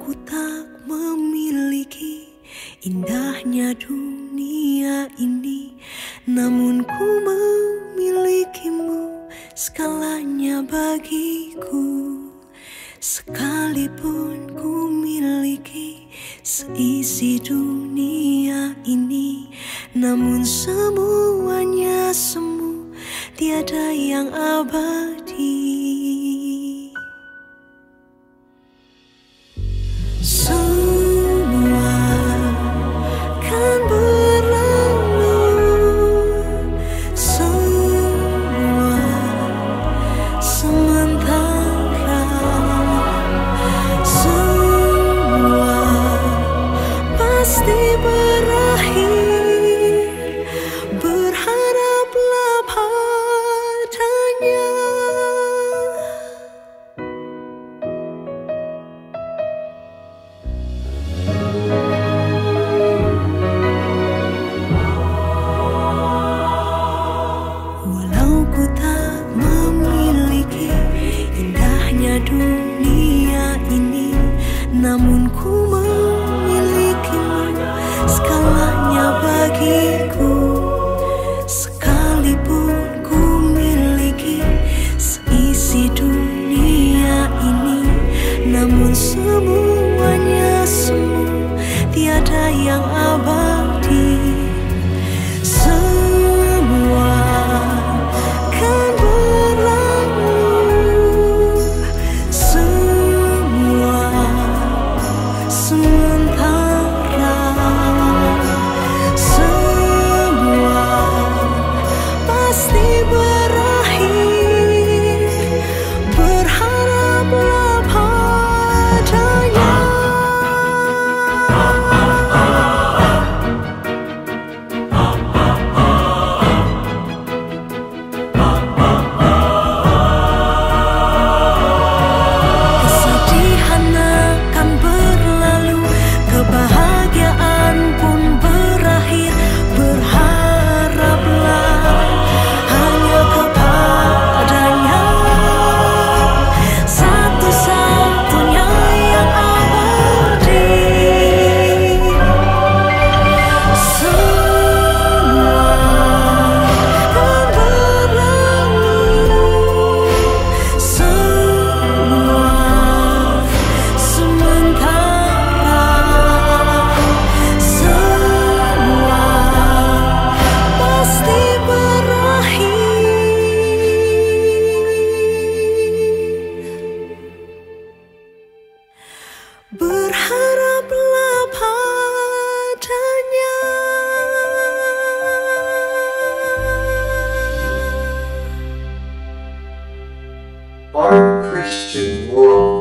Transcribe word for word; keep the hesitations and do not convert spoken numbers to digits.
ku tak memiliki indahnya dunia ini, namun ku memilikimu segalanya bagiku. Sekalipun ku miliki seisi dunia ini, namun semuanya semu, tiada yang abadi. Semua kan berlalu, semua sementara, semua pasti berakhir. Berharaplah padanya. Walau ku tak memiliki indahnya dunia ini, namun ku memilikimu segalanya bagiku. Sekalipun ku miliki seisi dunia ini, namun semuanya semu, tiada yang abadi. Semua kan berlalu, semua sementara, semua pasti berakhir. Berharaplah padanya. Kesedihan akan berlalu, kebahagiaan pun berakhir. Berharaplah hanya kepadanya, satu-satunya yang abadi. Semua kan berlalu, semua sementara, semua pasti berakhir. Berharaplah padanya. Our Christian world.